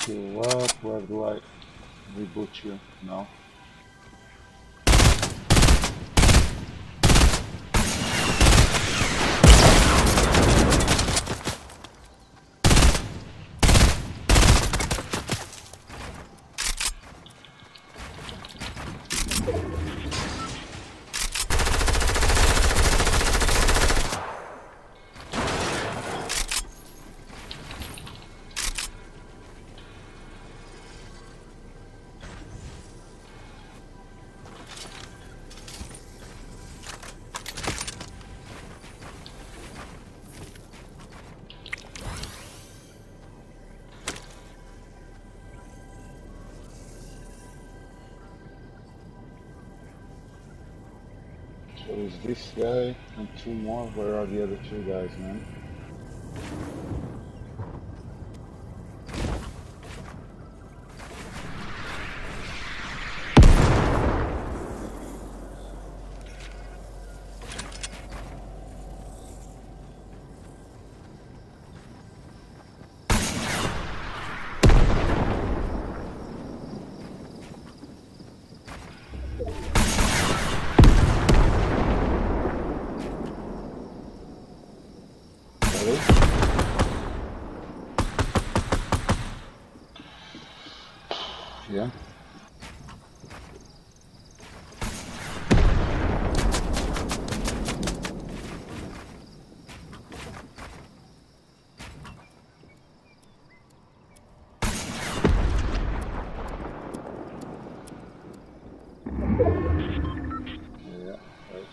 Heal up. Where do I reboot you? No. So is this guy and two more? Where are the other two guys, man? Really? Yeah. Yeah, right.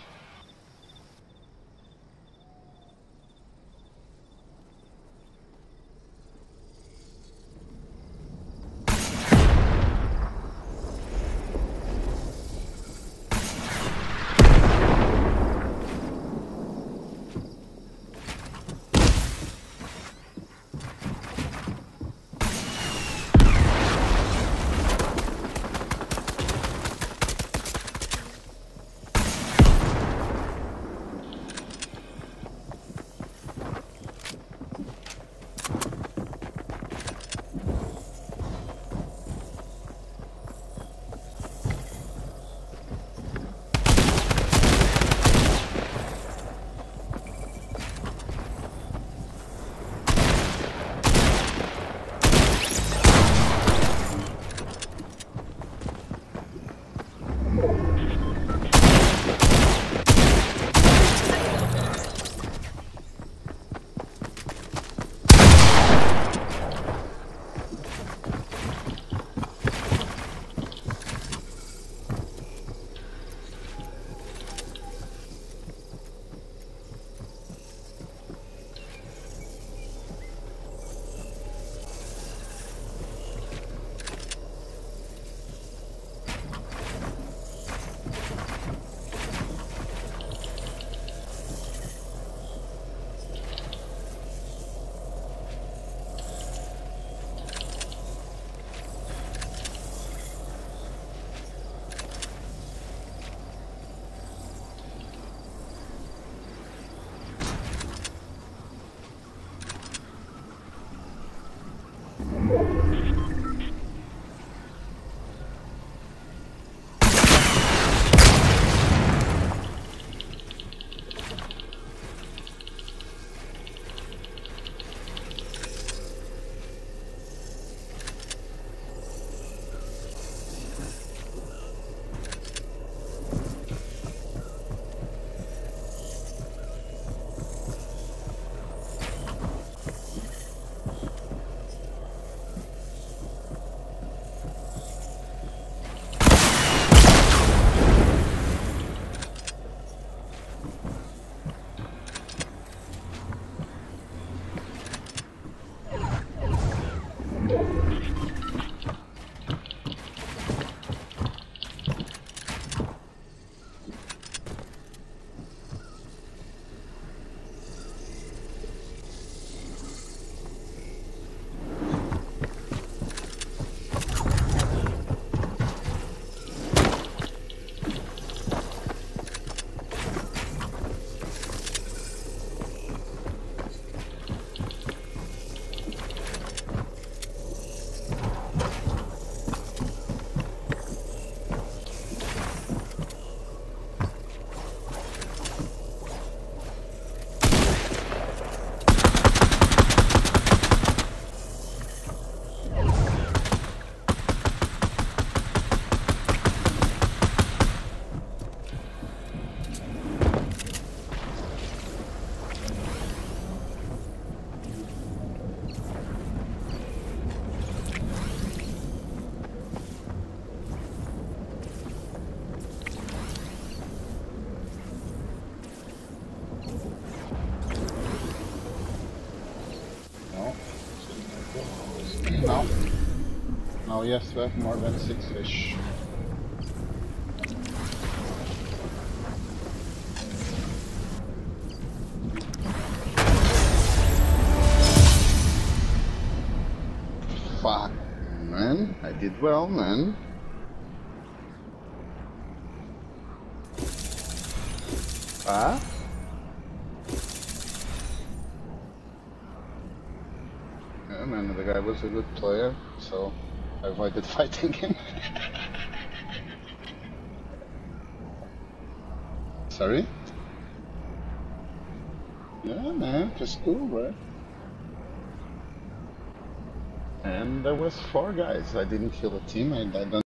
Now he has to have more than 6 fish. Fuck, man. I did well, man. Huh? Yeah, man, the guy was a good player, so I avoided fighting him. Sorry? Yeah, man, just cool, right? And there was 4 guys. I didn't kill a team. I don't